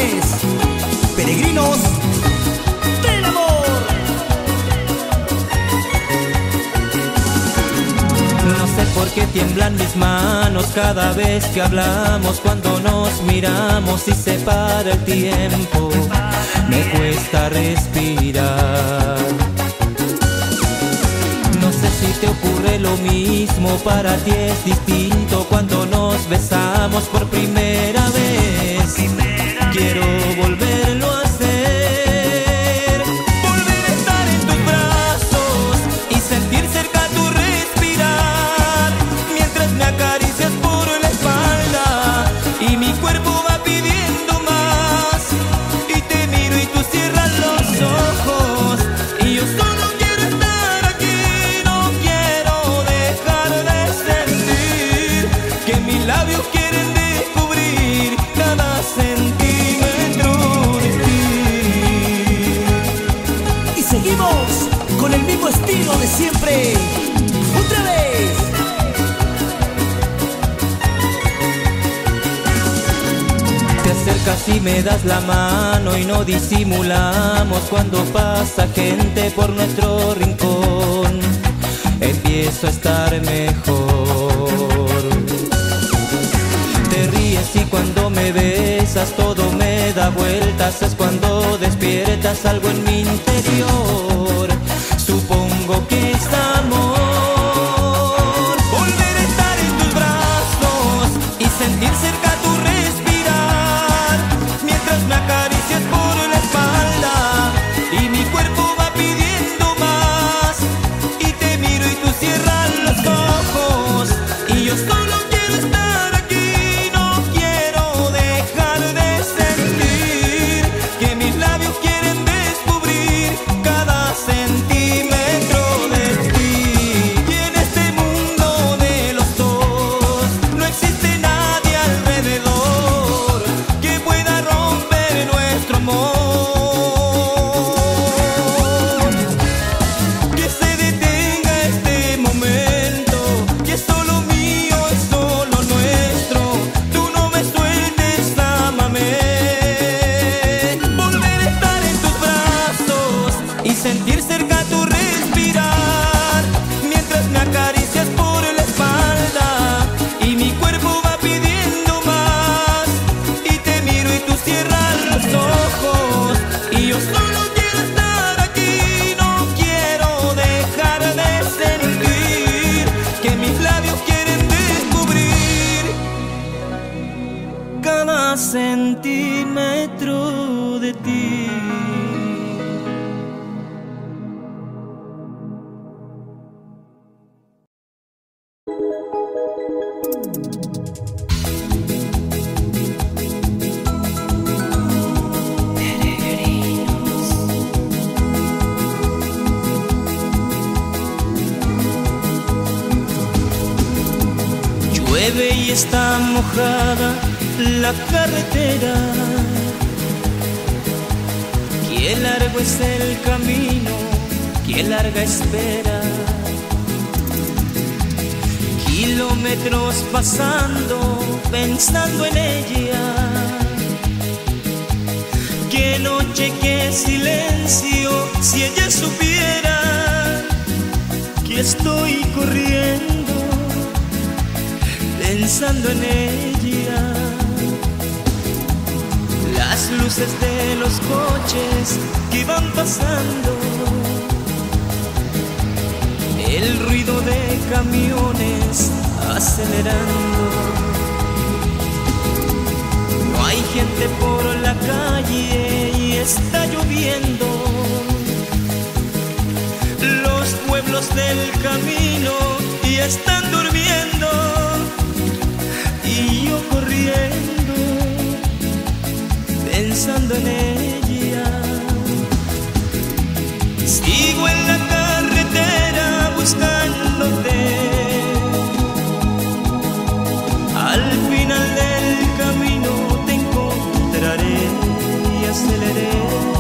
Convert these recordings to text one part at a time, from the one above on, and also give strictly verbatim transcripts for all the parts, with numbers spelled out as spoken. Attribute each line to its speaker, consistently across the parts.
Speaker 1: Martínez, peregrinos del amor.
Speaker 2: No sé por qué tiemblan mis manos cada vez que hablamos, cuando nos miramos y se para el tiempo, me cuesta respirar. No sé si te ocurre lo mismo, para ti es distinto cuando nos besamos por primera vez. Quiero volverlo a hacer, volver a estar en tus brazos y sentir cerca tu respirar, mientras me acaricias por la espalda y mi cuerpo va pidiendo más, y te miro y tú cierras los ojos y yo solo quiero estar aquí. No quiero dejar de sentir que mis labios quieren descubrir cada centímetro de ti.
Speaker 1: Y seguimos con el mismo estilo de siempre. ¡Otra vez!
Speaker 2: Te acercas y me das la mano y no disimulamos, cuando pasa gente por nuestro rincón empiezo a estar mejor. Te ríes y cuando me besas todo me da vueltas, es cuando despiertas algo en mi interior. Supongo que es amor, volver a estar en tus brazos y sentir cerca tu respirar, mientras me acaricias por la espalda y mi cuerpo va pidiendo más, y te miro y tú cierras los ojos y yo solo quiero estar aquí. No quiero dejar de sentir que mis labios quieren descubrir cada centímetro de ti. Y en este mundo de los dos no existe nadie alrededor que pueda romper nuestro amor. Que se detenga este momento, que es solo mío, es solo nuestro. Tú no me sueltes, ámame. Volver a estar en tus brazos y sentir cerca tu respirar, mientras me acaricias por la espalda y mi cuerpo va pidiendo más, y te miro y tú cierras los ojos y yo solo quiero estar aquí. No quiero dejar de sentir que mis labios quieren descubrir cada centímetro de ti. Llueve y está mojada la carretera, qué largo es el camino, qué larga espera. Kilómetros pasando, pensando en ella. Qué noche, qué silencio, si ella supiera que estoy corriendo pensando en ella. Las luces de los coches que van pasando, el ruido de camiones acelerando. No hay gente por la calle y está lloviendo. Los pueblos del camino ya están durmiendo, y yo corriendo pensando en ella. Sigo en la carretera buscándote, al final del camino te encontraré y aceleré.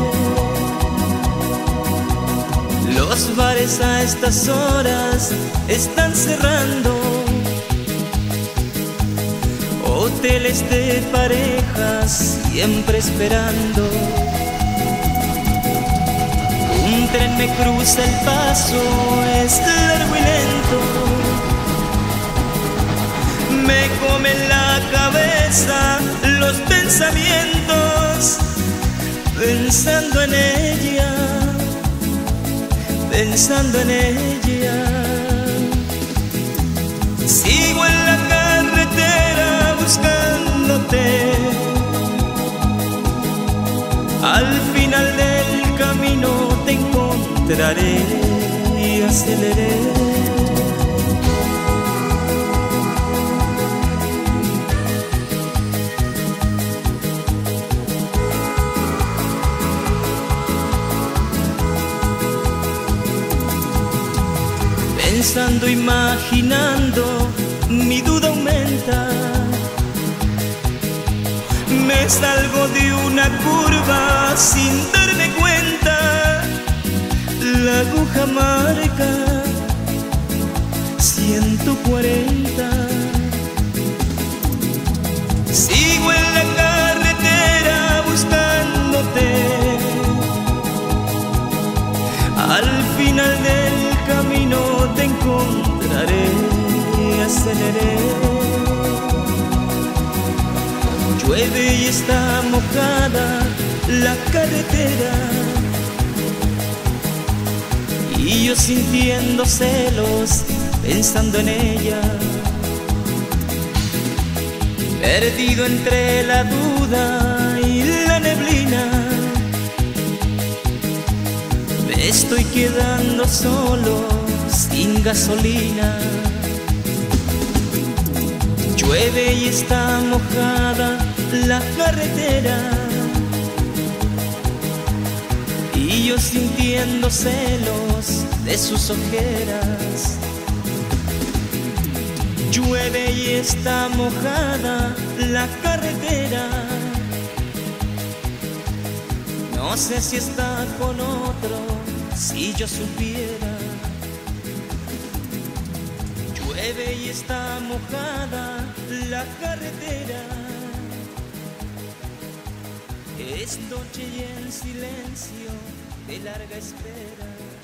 Speaker 2: Los bares a estas horas están cerrando, hoteles de parejas, siempre esperando. Un tren me cruza el paso, es largo y lento. Me comen la cabeza los pensamientos, pensando en ella, pensando en ella. Sigo en la carretera buscándote. Al final del camino te encontraré y aceleré. Pensando, imaginando, mi duda aumenta. Me salgo de una curva sin darme cuenta. La aguja marca ciento cuarenta. Sigo en la carretera buscándote. Al final del camino te encontraré y aceleré. Llueve y está mojada la carretera, y yo sintiendo celos, pensando en ella. Perdido entre la duda y la neblina, me estoy quedando solo, sin gasolina. Llueve y está mojada la carretera, y yo sintiendo celos de sus ojeras. Llueve y está mojada la carretera, no sé si está con otro, si yo supiera. Llueve y está mojada la carretera, es noche y en silencio de larga espera.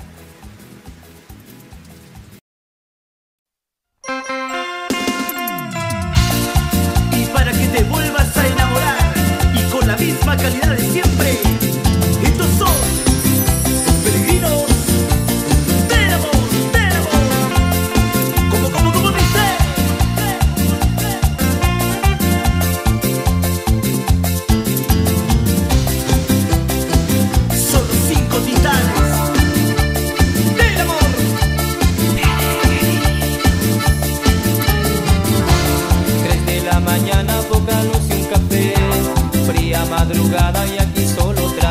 Speaker 1: Y para que te vuelvas a enamorar y con la misma calidad de siempre, estos son los peregrinos del amor, del amor. Como, como, como dice. Son los cinco titanes del amor.
Speaker 2: Tres de la mañana, poca luz y un café, fría madrugada y aquí solo trae.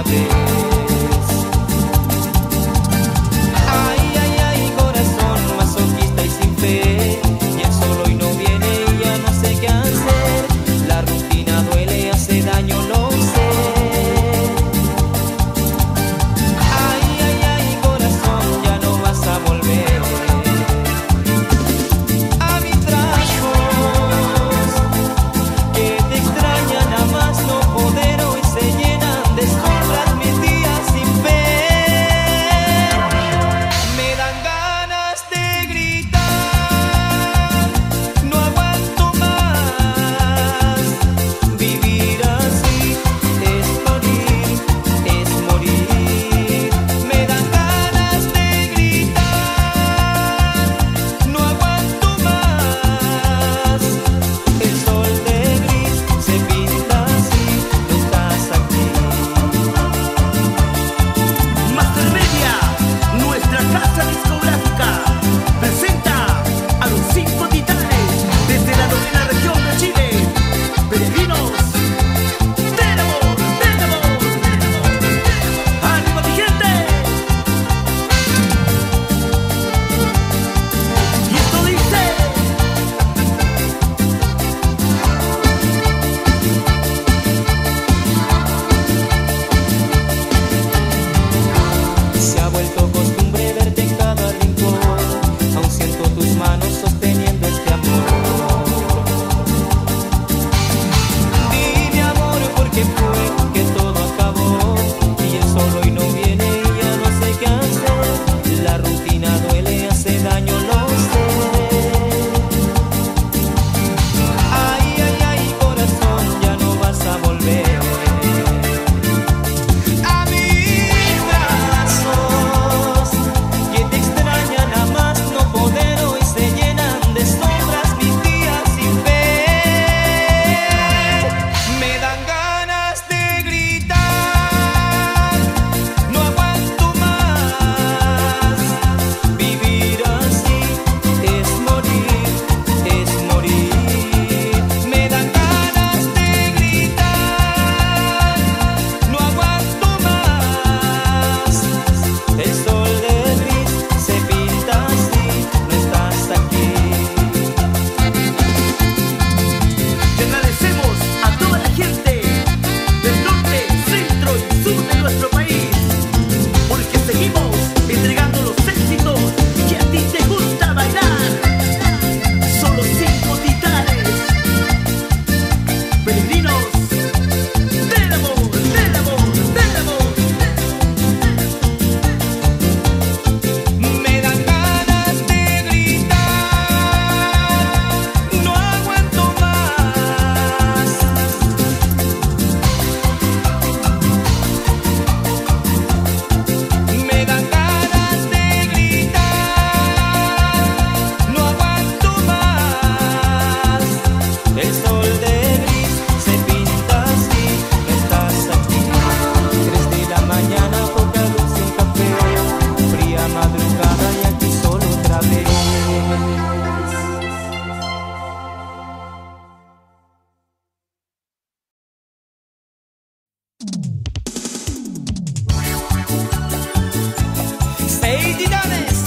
Speaker 2: Seis titanes,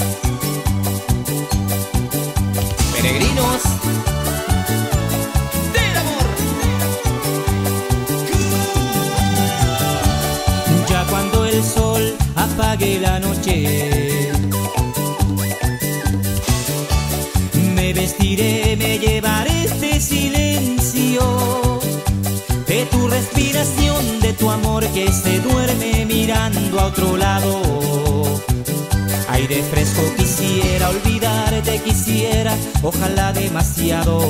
Speaker 2: peregrinos del amor. Ya cuando el sol apague la noche, me vestiré, me llevaré este silencio de tu respiración, de tu amor que se duerme mirando a otro lado. Aire fresco quisiera, olvidarte quisiera, ojalá demasiado.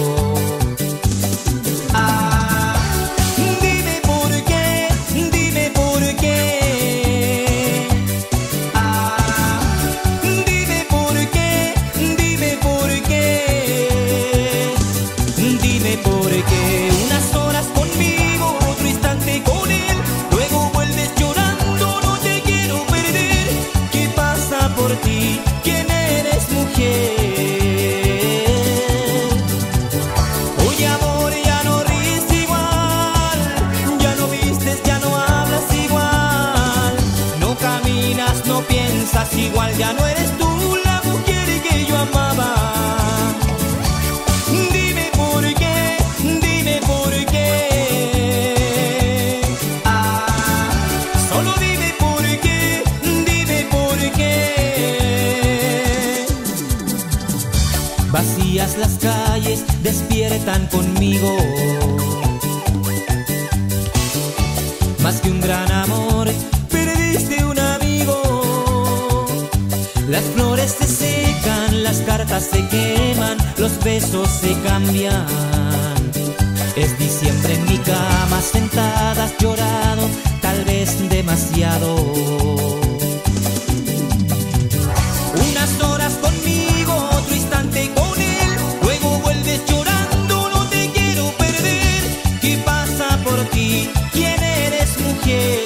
Speaker 2: Ah, dime por qué, dime por qué. Ah, dime por qué, dime por qué. Dime por qué unas horas conmigo, otro instante con él, luego vuelves llorando, no te quiero perder. ¿Qué pasa por ti? ¿Quién eres, mujer? Oye, amor, ya no ríes igual, ya no vistes, ya no hablas igual, no caminas, no piensas igual, ya no eres tú la mujer que yo amaba. Dime por qué, dime por qué. Ah, solo dime por qué, dime por qué. Vacías las calles, despiertan conmigo. Más que un gran amor, perdiste un amigo. Las flores se secan, las cartas se queman, los besos se cambian. Es diciembre en mi cama, sentadas llorado, tal vez demasiado. Unas horas conmigo, otro instante con él, luego vuelves llorando, no te quiero perder. ¿Qué pasa por ti? ¿Quién eres, mujer?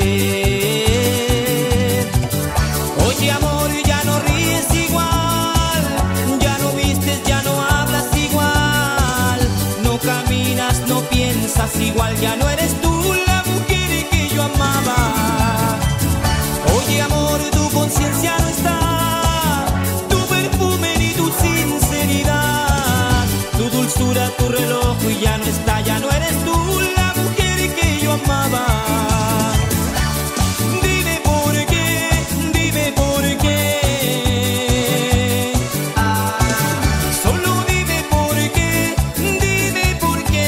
Speaker 2: Oye, amor, ya no ríes igual, ya no vistes, ya no hablas igual, no caminas, no piensas igual, ya no eres tú la mujer que yo amaba. Oye, amor, tu conciencia no está, tu perfume ni tu sinceridad, tu dulzura, tu reloj ya no está, ya no eres tú la mujer que yo amaba. Dime por qué, dime por qué. Ah, solo dime por qué, dime por qué.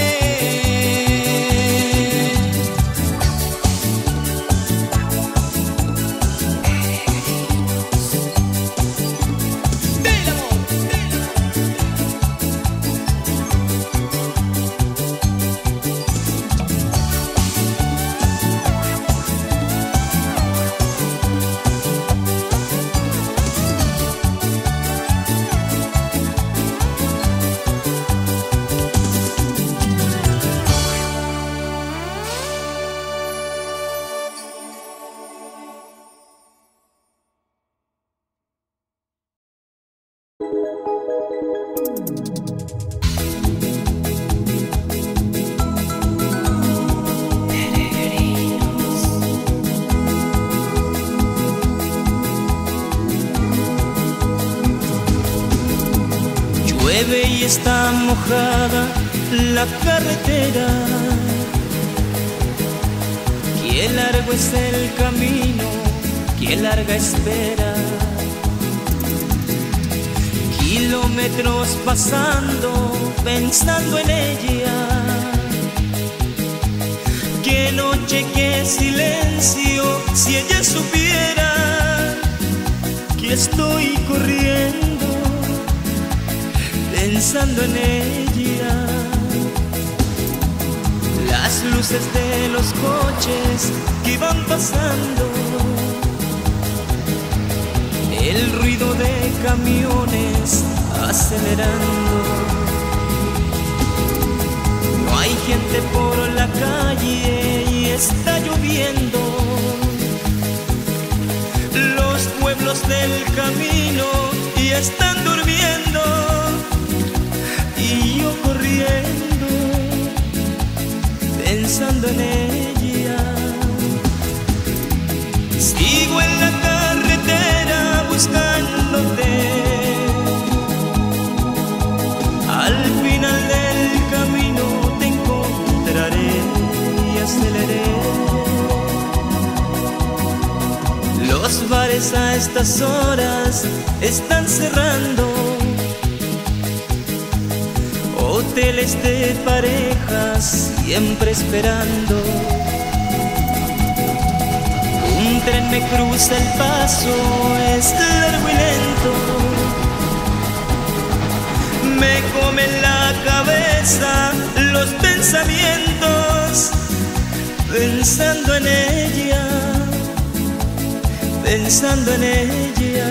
Speaker 2: Del amor, del amor. Llueve y está mojada la carretera, qué largo es el camino, qué larga espera. Kilómetros pasando, pensando en ella. Qué noche, qué silencio, si ella supiera que estoy corriendo pensando en ella. Las luces de los coches que van pasando, el ruido de camiones acelerando. No hay gente por la calle y está lloviendo. Los pueblos del camino ya están durmiendo y yo corriendo pensando en ella. aceleré. Los bares a estas horas están cerrando, hoteles de parejas siempre esperando. Un tren me cruza el paso, es largo y lento, me come la cabeza los pensamientos, pensando en ella, pensando en ella.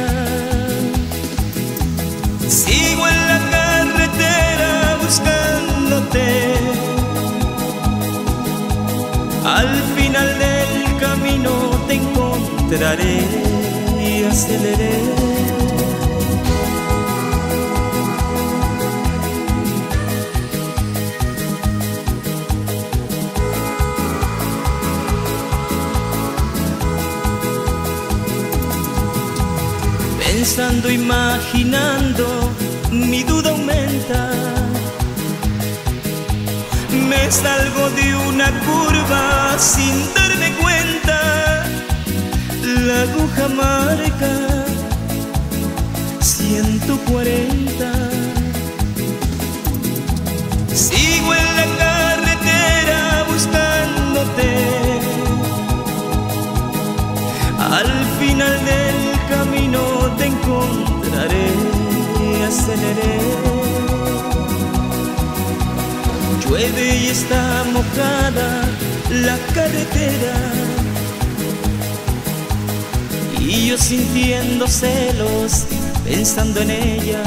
Speaker 2: Sigo en la carretera buscándote, al final del camino te encontraré y aceleré. Pensando, imaginando, mi duda aumenta. Me salgo de una curva sin darme cuenta. La aguja marca ciento cuarenta. Sigo en la carretera buscándote. Al final del camino te encontraré y aceleré. Llueve y está mojada la carretera, y yo sintiendo celos, pensando en ella.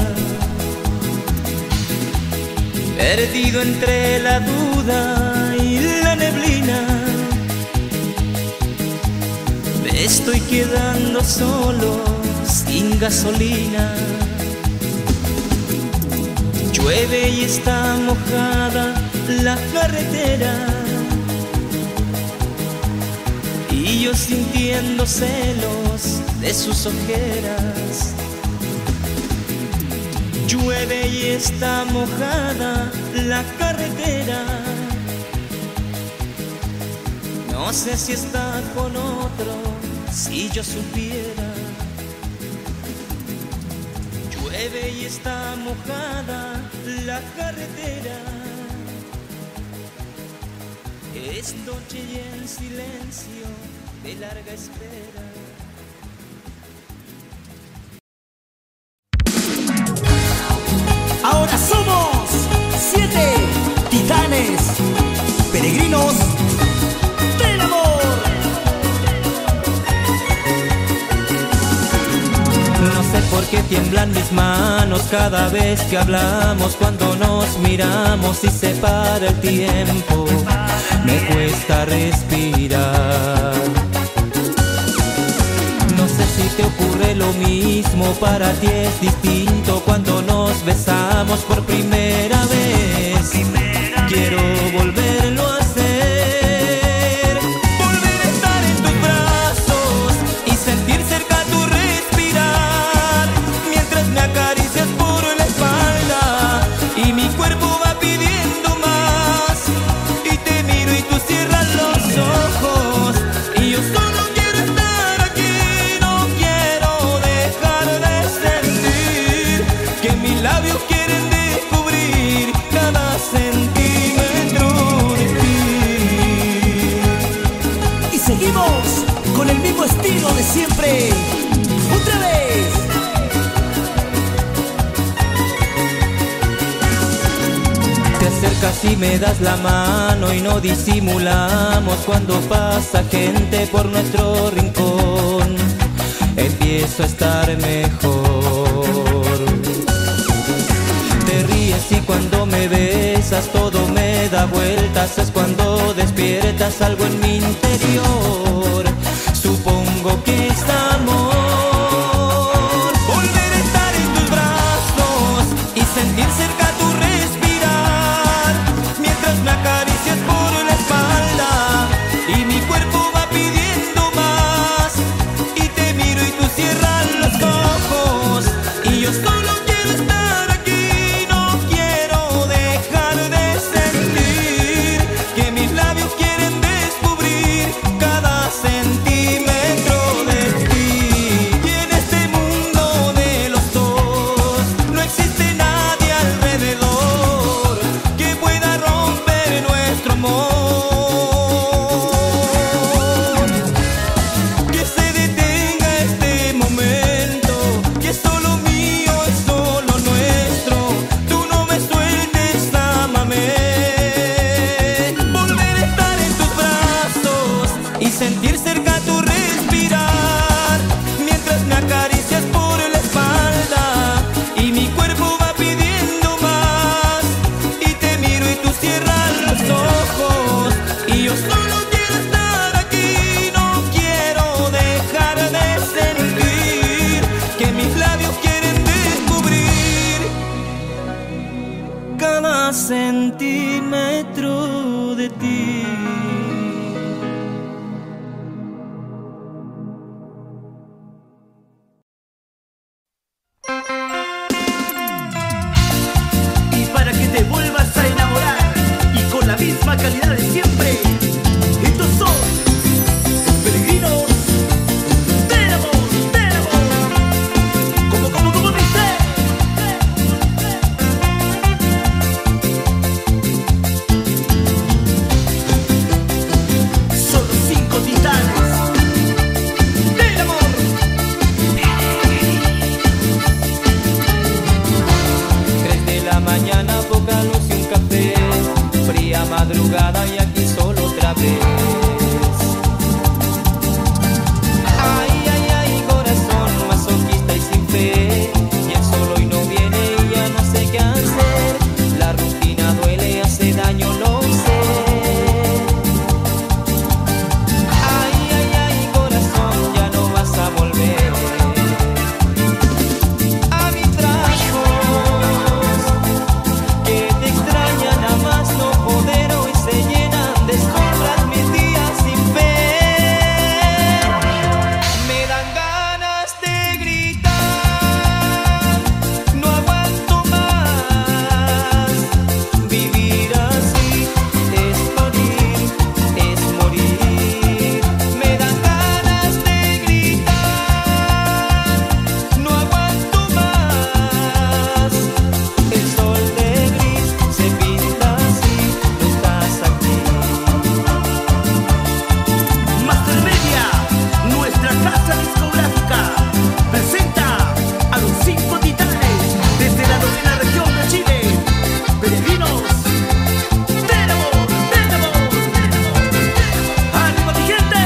Speaker 2: Perdido entre la duda y la neblina, me estoy quedando solo, sin gasolina. Llueve y está mojada la carretera, y yo sintiendo celos de sus ojeras. Llueve y está mojada la carretera, no sé si está con otro, si yo supiera. Llueve y está mojada la carretera, es noche y en silencio de larga espera.
Speaker 1: Ahora somos siete titanes, peregrinos del amor.
Speaker 2: No sé por qué tiemblan mis manos cada vez que hablamos, cuando nos miramos y se para el tiempo. Me cuesta respirar. No sé si te ocurre lo mismo, para ti es distinto cuando nos besamos por primera vez. Quiero volverlo a hacer, volver a estar en tus brazos y sentir cerca tu respirar, mientras me acaricias por la espalda y mi cuerpo va pidiendo más, y te miro y tú cierras los ojos, y yo solo quiero estar aquí, no quiero dejar de sentir que mis labios quieren descubrir cada centímetro de ti.
Speaker 1: Y seguimos con el mismo estilo de siempre. ¡Otra vez!
Speaker 2: Te acercas y me das la mano y no disimulamos cuando pasa gente por nuestro rincón. Empiezo a estar mejor. Te ríes y cuando me besas todo me da vueltas, es cuando despiertas algo en mi interior. Supongo que es amor, volver a estar en tus brazos y sentir cerca tu respirar, mientras me acaricias por la espalda y mi cuerpo va pidiendo más, y te miro y tú cierras los ojos, y yo solo quiero estar aquí, no quiero dejar de sentir que mis labios quieren descubrir cada centímetro de ti.
Speaker 1: Y para que te vuelvas a enamorar y con la misma calidad de siempre, estos son Peregrinos del Amor, del Amor. Como, como, como dice. Solo cinco titanes del amor.
Speaker 2: Tres de la mañana, poca luz y un café, fría madrugada y aquí solo otra vez. Ay, ay, ay, corazón masoquista y sin fe, y él solo y no viene y ya no sé qué hacer. La rutina duele, hace daño, lo sé. Ay, ay, ay, corazón, ya no vas a volver a mis brazos, que te extrañan a más no poder, hoy se llenan de sombras mis días sin fe. Me dan ganas de gritar, no aguanto más. Vivir así es morir, es morir. Me dan ganas de gritar, no aguanto más. El sol de gris se pinta así, no estás aquí.
Speaker 1: Master Media, nuestra casa discográfica, presenta a los cinco titanes desde la novena región de Chile. Peregrinos del amor, del amor. ¡Ánimo, mi gente!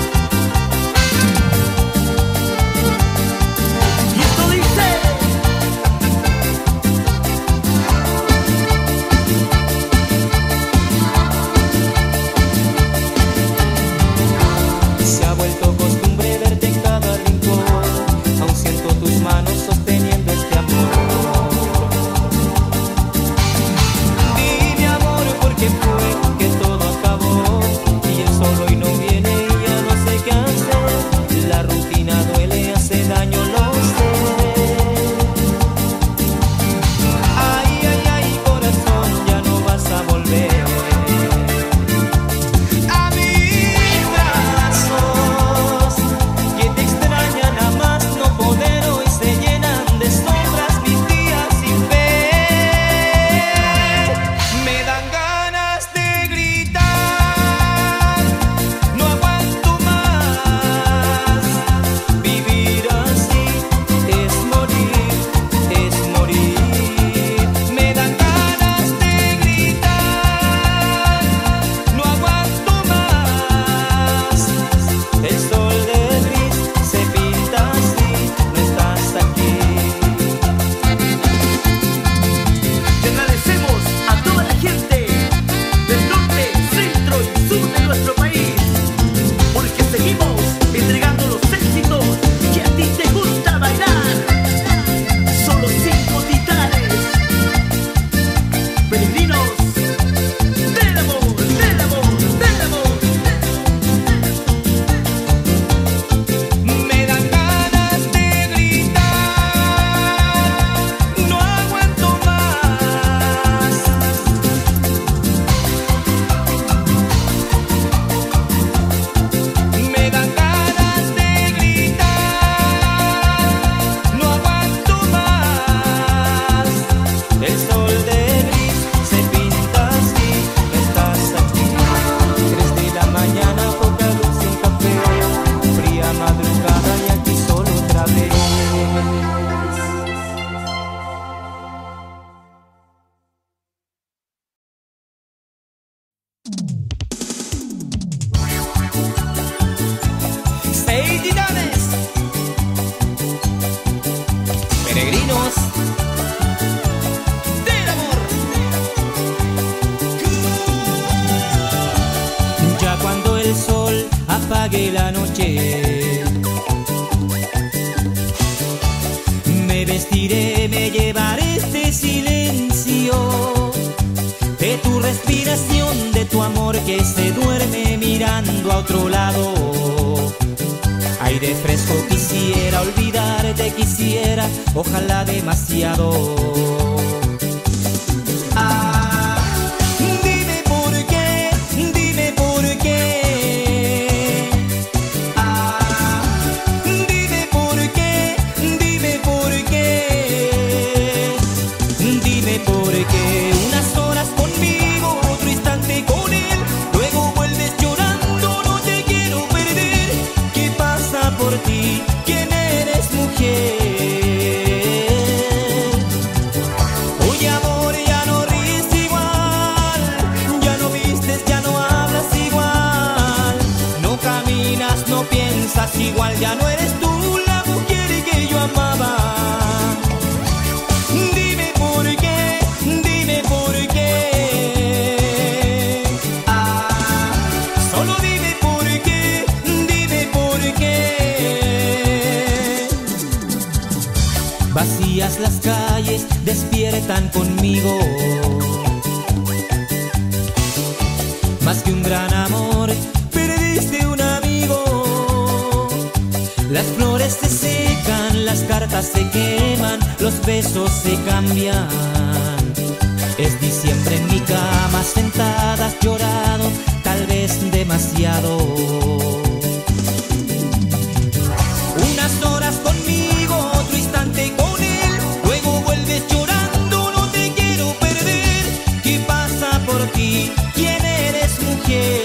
Speaker 1: Y esto dice.
Speaker 2: Se ha vuelto costumbre verte en cada rincón, aún siento tus manos sosteniendo este amor. Dime amor, ¿por qué fue que todo acabó? Y él solo y no viene y ya no sé qué hacer. La rutina duele, hace daño, lo sé. Ay, ay, ay, corazón, ya no vas a volver a mis brazos, que te extrañan a más no poder, hoy se llenan de sombras mis días sin fe. Me dan ganas de gritar, no aguanto más. Vivir así es morir, es morir. Me dan ganas de gritar, no aguanto más. El sol de gris se pinta así, no estás aquí.
Speaker 1: Le agradecemos a toda la gente del norte, centro y sur de nuestro país, porque seguimos entregando los éxitos que a ti te gusta bailar. Solo cinco titanes, peregrinos del amor, del amor, del amor.
Speaker 2: Me dan ganas de gritar, no aguanto más. Me dan ganas de gritar, no aguanto más. El sol de gris se pinta así, no estás aquí. Tres de la mañana, poca luz y un café, fría madrugada y aquí solo otra vez. Seis titanes, peregrinos del amor. Ya cuando el sol apague la noche, me vestiré, me llevaré este silencio respiración de tu amor que se duerme mirando a otro lado. Aire fresco quisiera, olvidarte quisiera, ojalá demasiado. Ah, dime por qué, dime por qué. Ah, dime por qué, dime por qué. Dime por qué unas horas conmigo, otro instante con él, luego vuelves llorando, no te quiero perder. ¿Qué pasa por ti? ¿Quién eres, mujer? Oye, amor, ya no ríes igual, ya no vistes, ya no hablas igual, no caminas, no piensas igual, ya no eres tú la mujer que yo amaba. Dime por qué, dime por qué. Ah, solo dime por qué, dime por qué. Vacías las calles, despiertan conmigo. Más que un gran amor, perdiste un amigo. Las flores se secan, las cartas se queman, los besos se cambian. Es diciembre en mi cama, sentadas llorado, tal vez demasiado. Unas horas conmigo, otro instante con él, luego vuelves llorando, no te quiero perder. ¿Qué pasa por ti? ¿Quién eres, mujer?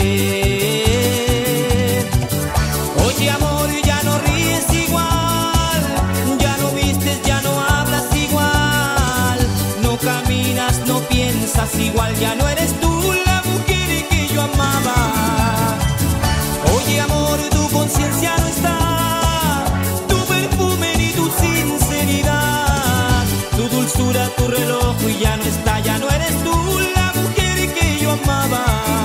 Speaker 2: Oye, amor, ya no ríes igual, ya no vistes, ya no hablas igual, no caminas, no piensas igual, ya no eres tú la mujer que yo amaba. Oye, amor, tu conciencia no está, tu perfume ni tu sinceridad, tu dulzura, tu reloj ya no está, ya no eres tú la mujer que yo amaba.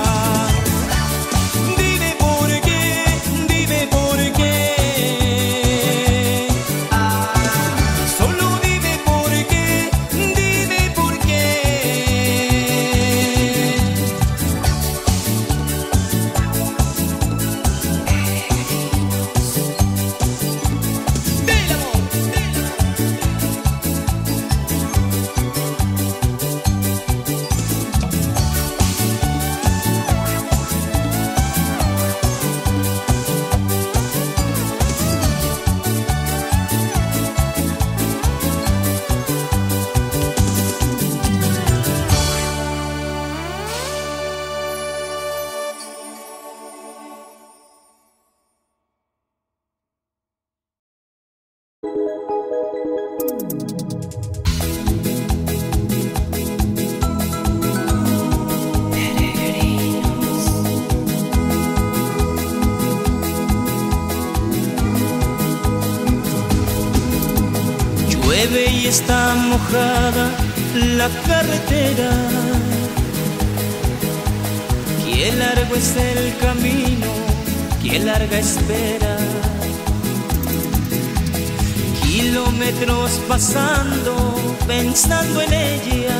Speaker 2: Dime por qué, dime por qué. Ah, solo dime por qué, dime por qué. Del amor, del Llueve y está mojada la carretera, qué largo es el camino, qué larga espera. Kilómetros pasando, pensando en ella.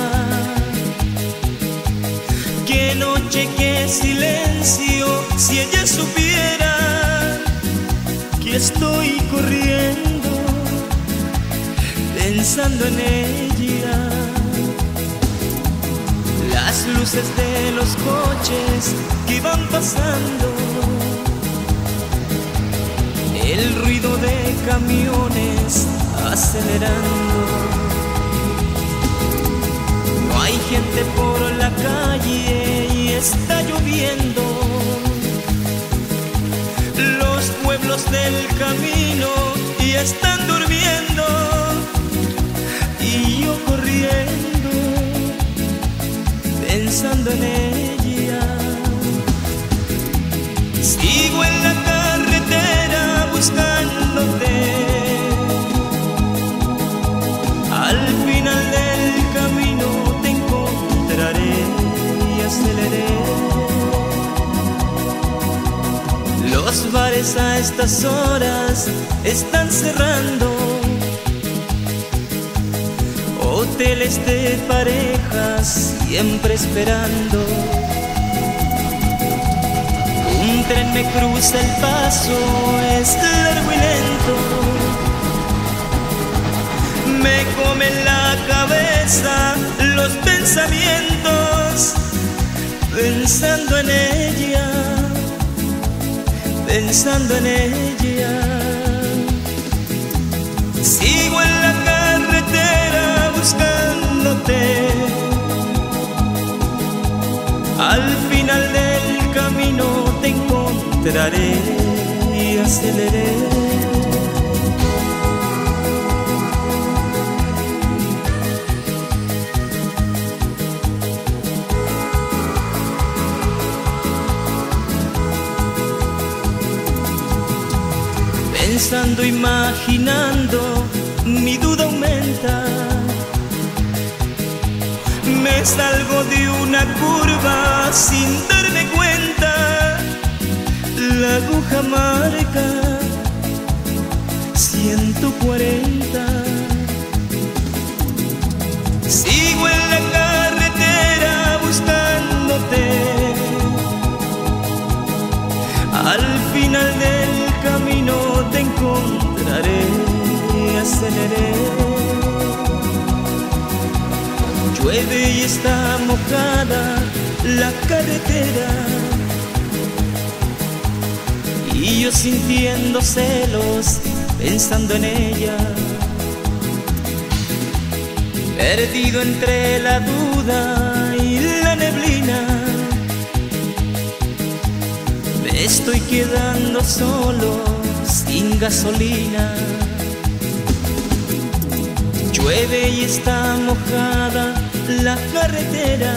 Speaker 2: Qué noche, qué silencio, si ella supiera que estoy corriendo pensando en ella. Las luces de los coches que van pasando, el ruido de camiones acelerando. No hay gente por la calle y está lloviendo. Los pueblos del camino ya están durmiendo. Y yo corriendo, pensando en ella. Sigo en la carretera buscándote. Al final del camino te encontraré y aceleré. Los bares a estas horas están cerrando. Hoteles de parejas y siempre esperando. Un tren me cruza el paso, es largo y lento. Me come la cabeza los pensamientos, pensando en ella, pensando en ella. Sigo en la carretera buscándote. Al final del camino te encontraré y aceleré. Pensando, imaginando, mi duda aumenta. Me salgo de una curva sin darme cuenta. La aguja marca ciento cuarenta. Sigo en la carretera buscándote. Al final del camino te encontraré y aceleré. Llueve y está mojada la carretera, y yo sintiendo celos, pensando en ella. Perdido entre la duda y la neblina, me estoy quedando solo, sin gasolina. Llueve y está mojada la carretera,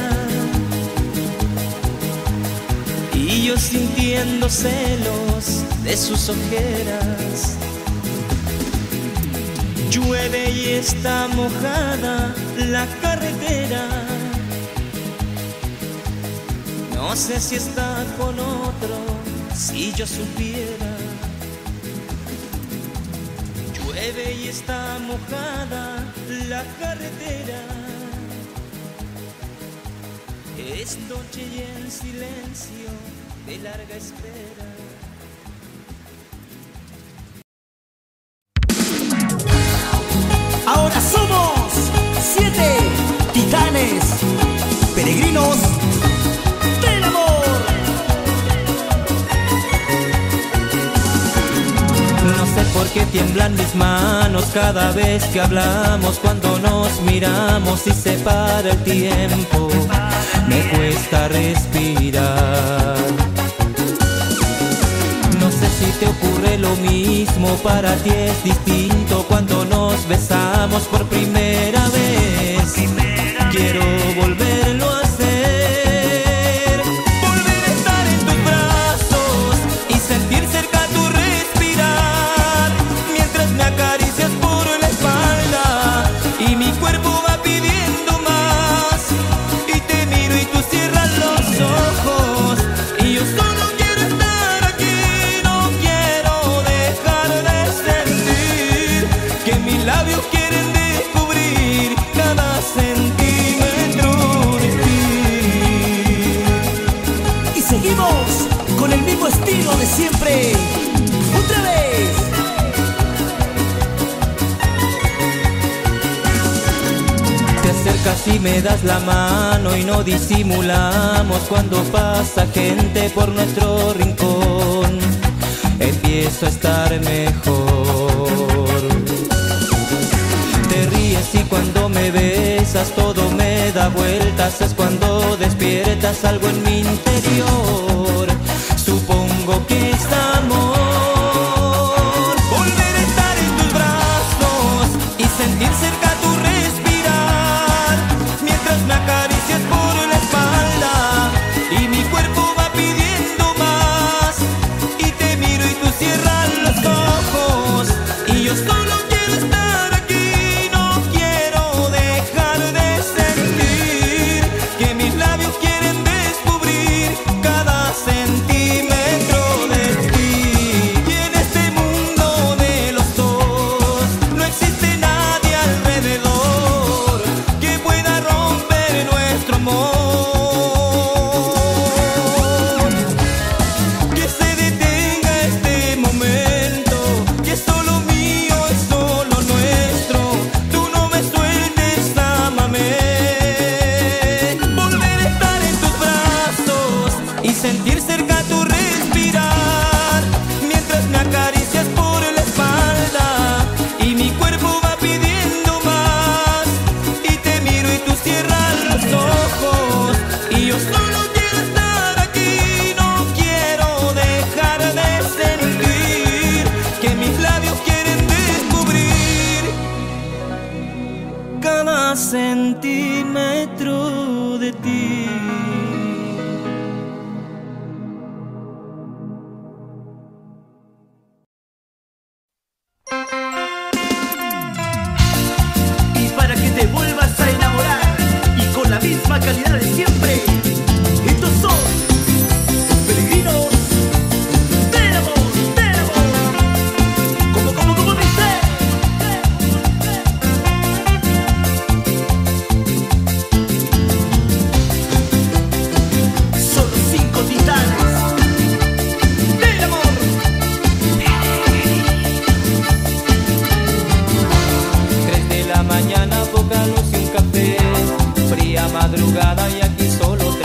Speaker 2: y yo sintiendo celos de sus ojeras. Llueve y está mojada la carretera, no sé si está con otro, si yo supiera. Llueve y está mojada la carretera, es noche y en silencio de larga espera.
Speaker 1: Ahora somos siete titanes, peregrinos del amor.
Speaker 2: No sé por qué tiemblan mis manos cada vez que hablamos, cuando nos miramos y se para el tiempo. Me cuesta respirar. No sé si te ocurre lo mismo, para ti es distinto cuando nos besamos por primera vez. Quiero volverlo a hacer, volver a estar en tus brazos y sentir cerca tu respirar, mientras me acaricias por la espalda y mi cuerpo va pidiendo más, y te miro y tú cierras los ojos, y yo solo quiero estar aquí. No quiero dejar de sentir que mis labios quieren descubrir cada centímetro de ti.
Speaker 1: Y seguimos con el mismo estilo de siempre. ¡Otra vez!
Speaker 2: Te acercas y me das la mano y no disimulamos cuando pasa gente por nuestro rincón. Empiezo a estar mejor. Te ríes y cuando me besas todo me da vueltas. Es cuando despiertas algo en mi interior. Supongo que es amor. Volver a estar en tus brazos y sentir cerca tu respirar, mientras me acaricias por la espalda y mi cuerpo va pidiendo más, y te miro y tú cierras los ojos, y yo solo quiero estar aquí. No quiero dejar de sentir que mis labios quieren descubrir cada amor. Que se detenga este momento, que es solo mío, es solo nuestro. Tú no me sueltes, ámame. Volver a estar en tus brazos y sentir cerca tu respirar, mientras me acaricias por la espalda y mi cuerpo va pidiendo más. Y te miro y tú cierras los ojos y yo solo quiero estar aquí. No quiero dejar de sentir que mis labios quieren descubrir cada centímetro de ti.
Speaker 1: Y para que te vuelvas a enamorar y con la misma calidad de siempre, estos son Peregrinos del amor, del amor. Como, como, como dice. Solo cinco titanes del amor.
Speaker 2: Tres de la mañana, poca luz y un café, fría madrugada y aquí solo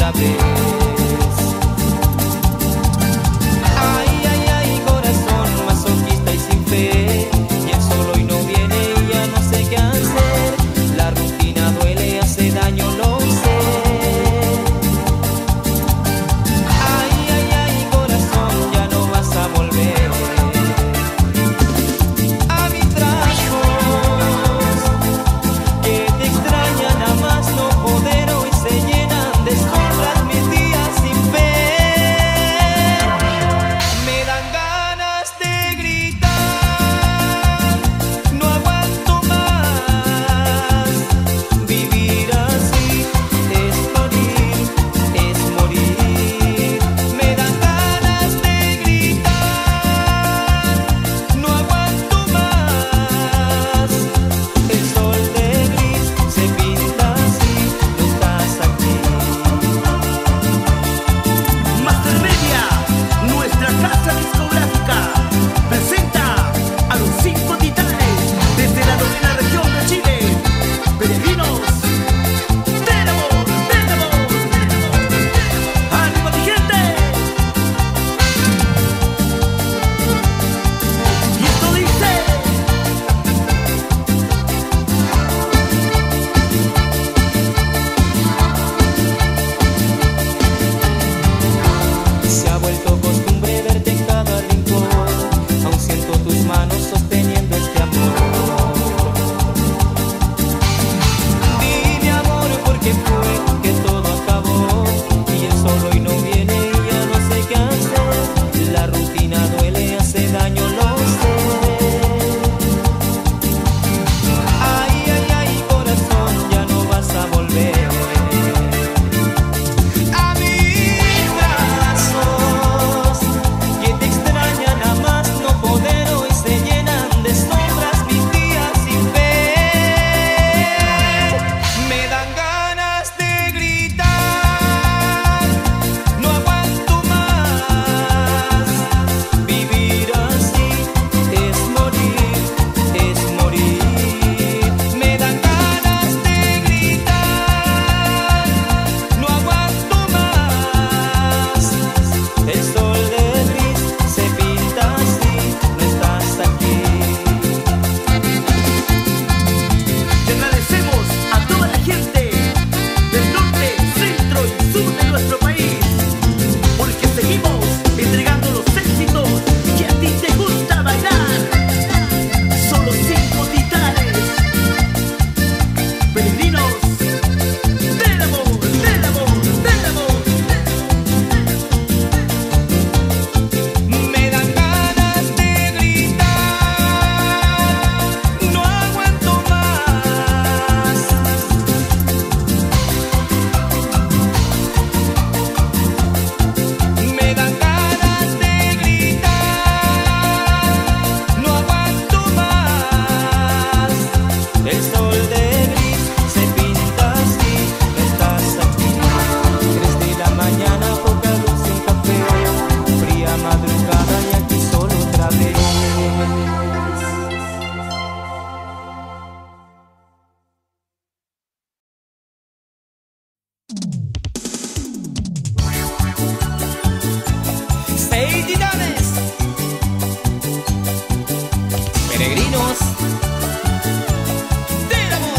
Speaker 1: del amor.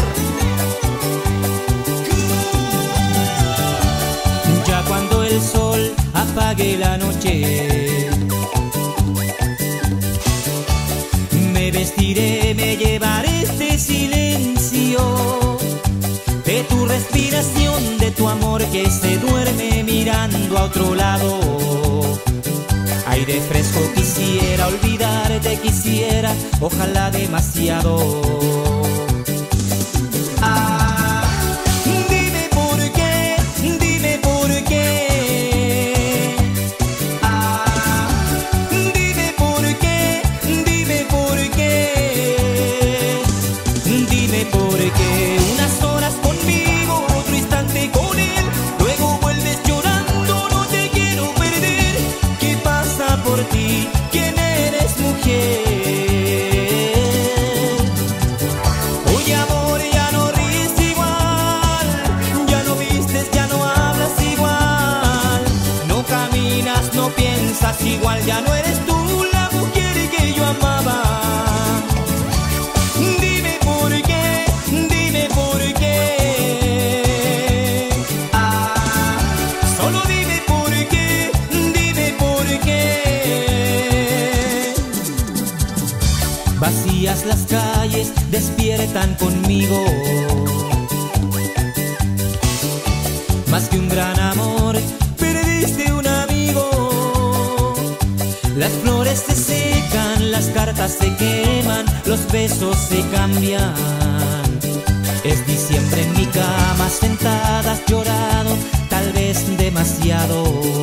Speaker 2: Ya cuando el sol apague la noche, me vestiré, me llevaré este silencio de tu respiración, de tu amor que se duerme mirando a otro lado. Aire fresco quisiera, olvidarte quisiera, ojalá demasiado. Ah, dime por qué, dime por qué. Ah, dime por qué, dime por qué. Dime por qué unas horas conmigo, otro instante con él, luego vuelves llorando, no te quiero perder. ¿Qué pasa por ti? ¿Quién eres, mujer? Hoy amor ya no ríes igual, ya no vistes, ya no hablas igual, no caminas, no piensas igual, ya no eres tú la mujer que yo amaba. Dime por qué, dime por qué. Ah, solo dime por qué, dime por qué. Vacías las calles, despiertan conmigo. Más que un gran amor, perdiste un amigo. Las flores se secan, las cartas se queman, los besos se cambian. Es diciembre en mi cama, sentadas llorado, tal vez demasiado.